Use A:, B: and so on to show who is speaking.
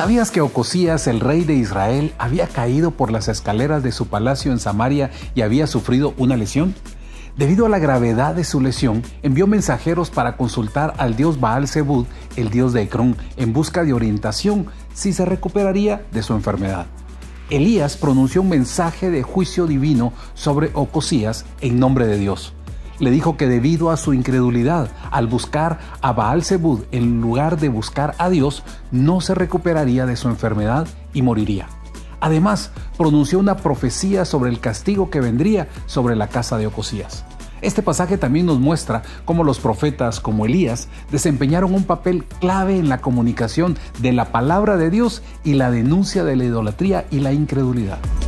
A: ¿Sabías que Ocosías, el rey de Israel, había caído por las escaleras de su palacio en Samaria y había sufrido una lesión? Debido a la gravedad de su lesión, envió mensajeros para consultar al dios Baal-Zebub, el dios de Ecrón, en busca de orientación si se recuperaría de su enfermedad. Elías pronunció un mensaje de juicio divino sobre Ocosías en nombre de Dios. Le dijo que debido a su incredulidad, al buscar a Baal-Zebub en lugar de buscar a Dios, no se recuperaría de su enfermedad y moriría. Además, pronunció una profecía sobre el castigo que vendría sobre la casa de Ocosías. Este pasaje también nos muestra cómo los profetas como Elías desempeñaron un papel clave en la comunicación de la palabra de Dios y la denuncia de la idolatría y la incredulidad.